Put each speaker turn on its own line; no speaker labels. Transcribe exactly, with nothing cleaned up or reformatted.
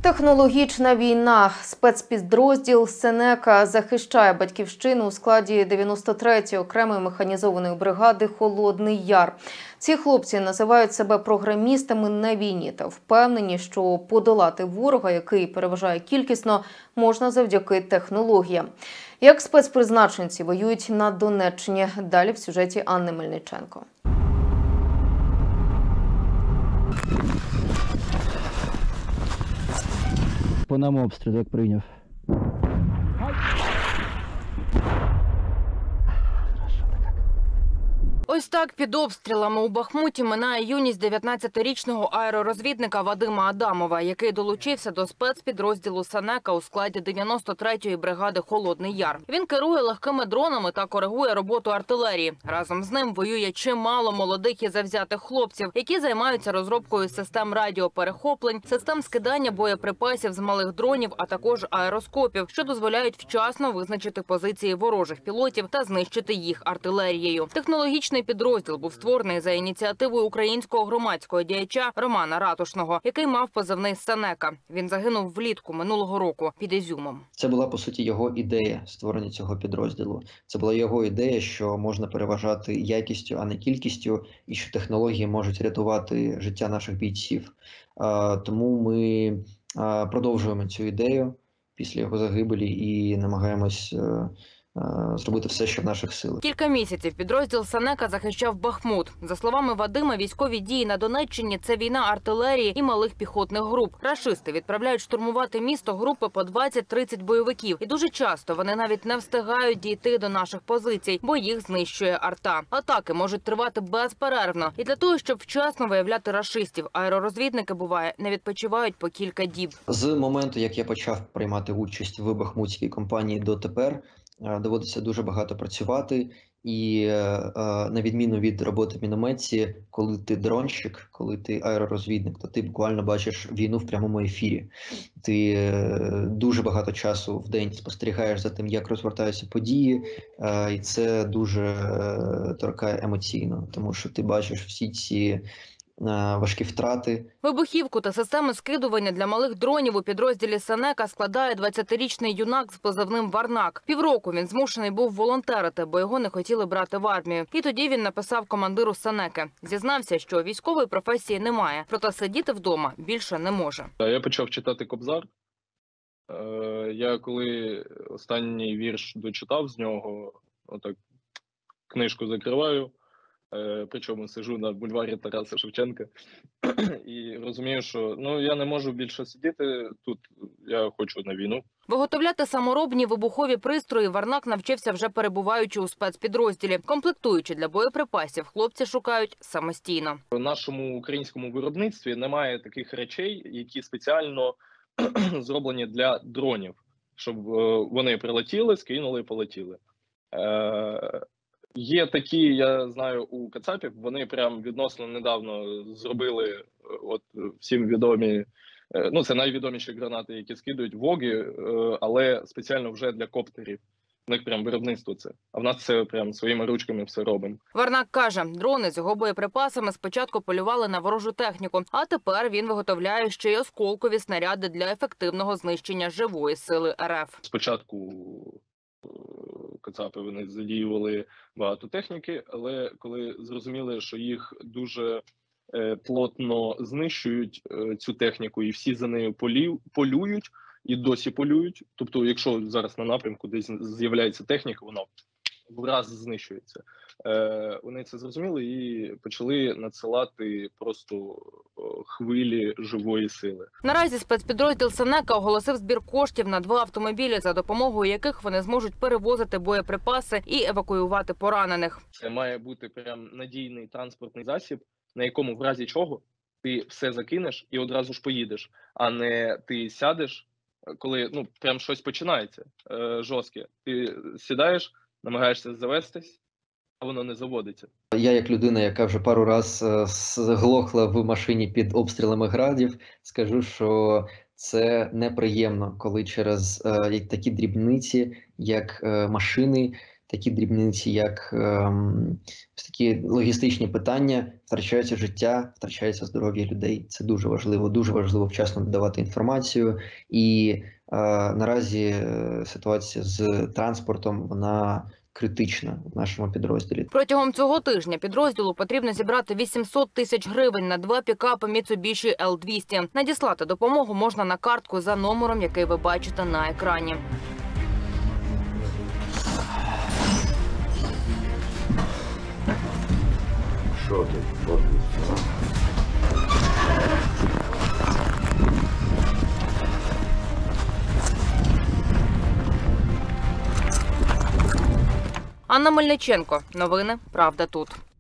Технологічна війна. Спецпідрозділ «Сенека» захищає батьківщину у складі дев'яносто третьої окремої механізованої бригади «Холодний Яр». Ці хлопці називають себе програмістами на війні та впевнені, що подолати ворога, який переважає кількісно, можна завдяки технологіям. Як спецпризначенці воюють на Донеччині? Далі в сюжеті Анни Мельниченко.
По нам обстріл, як прийняв.
Ось так під обстрілами у Бахмуті минає юність дев'ятнадцятирічного аеророзвідника Вадима Адамова, який долучився до спецпідрозділу «Сенека» у складі дев'яносто третьої бригади «Холодний Яр». Він керує легкими дронами та коригує роботу артилерії. Разом з ним воює чимало молодих і завзятих хлопців, які займаються розробкою систем радіоперехоплень, систем скидання боєприпасів з малих дронів, а також аероскопів, що дозволяють вчасно визначити позиції ворожих пілотів та знищити їх артилерією. Технологічний підрозділ був створений за ініціативою українського громадського діяча Романа Ратушного, який мав позивний «Сенека». Він загинув влітку минулого року під Ізюмом.
Це була, по суті, його ідея створення цього підрозділу. Це була його ідея, що можна переважати якістю, а не кількістю, і що технології можуть рятувати життя наших бійців. Тому ми продовжуємо цю ідею після його загибелі і намагаємось зробити все, що в наших силах.
Кілька місяців підрозділ «Сенека» захищав Бахмут. За словами Вадима, військові дії на Донеччині – це війна артилерії і малих піхотних груп. Рашисти відправляють штурмувати місто групи по двадцять-тридцять бойовиків. І дуже часто вони навіть не встигають дійти до наших позицій, бо їх знищує арта. Атаки можуть тривати безперервно. І для того, щоб вчасно виявляти рашистів, аеророзвідники, буває, не відпочивають по кілька діб.
З моменту, як я почав приймати участь в бахмутській кампанії дотепер, доводиться дуже багато працювати, і на відміну від роботи в мінометці, коли ти дронщик, коли ти аеророзвідник, то ти буквально бачиш війну в прямому ефірі. Ти дуже багато часу в день спостерігаєш за тим, як розвертаються події, і це дуже торкає емоційно, тому що ти бачиш всі ці важкі втрати.
Вибухівку та системи скидування для малих дронів у підрозділі «Сенека» складає двадцятирічний юнак з позивним «Варнак». Півроку він змушений був волонтерити, бо його не хотіли брати в армію. І тоді він написав командиру «Сенеки». Зізнався, що військової професії немає, проте сидіти вдома більше не може.
Я почав читати Кобзар. Я коли останній вірш дочитав з нього, отак книжку закриваю, причому сижу на бульварі Тараса Шевченка і розумію, що ну я не можу більше сидіти тут, я хочу на війну.
Виготовляти саморобні вибухові пристрої Варнак навчився вже перебуваючи у спецпідрозділі. Комплектуючі для боєприпасів хлопці шукають самостійно.
В нашому українському виробництві немає таких речей, які спеціально зроблені для дронів, щоб вони прилетіли, скинули і полетіли. Є такі, я знаю, у Кацапів, вони прям відносно недавно зробили от всім відомі, ну це найвідоміші гранати, які скидують воги, але спеціально вже для коптерів. У них прям виробництво це. А в нас це прям своїми ручками все робимо.
Варнак каже, дрони з його боєприпасами спочатку полювали на ворожу техніку, а тепер він виготовляє ще й осколкові снаряди для ефективного знищення живої сили РФ.
Спочатку Кацапи вони задіювали багато техніки, але коли зрозуміли, що їх дуже е, плотно знищують е, цю техніку, і всі за нею полів, полюють, і досі полюють, тобто якщо зараз на напрямку десь з'являється техніка, вона враз знищується. Е, вони це зрозуміли і почали надсилати просто хвилі живої сили.
Наразі спецпідрозділ «Сенека» оголосив збір коштів на два автомобілі, за допомогою яких вони зможуть перевозити боєприпаси і евакуювати поранених.
Це має бути прям надійний транспортний засіб, на якому в разі чого ти все закинеш і одразу ж поїдеш, а не ти сядеш, коли ну прям щось починається е, жорстке. Ти сідаєш, намагаєшся завестись, а воно не заводиться.
Я, як людина, яка вже пару раз зглохла в машині під обстрілами градів, скажу, що це неприємно, коли через е, такі дрібниці, як е, машини, такі дрібниці, як ем, такі логістичні питання, втрачається життя, втрачається здоров'я людей. Це дуже важливо, дуже важливо вчасно надавати інформацію. І е, наразі ситуація з транспортом, вона критична в нашому підрозділі.
Протягом цього тижня підрозділу потрібно зібрати вісімсот тисяч гривень на два пікапи Mitsubishi Ел двісті. Надіслати допомогу можна на картку за номером, який ви бачите на екрані.
Що тут?
Анна Мельниченко. Новини. Правда тут.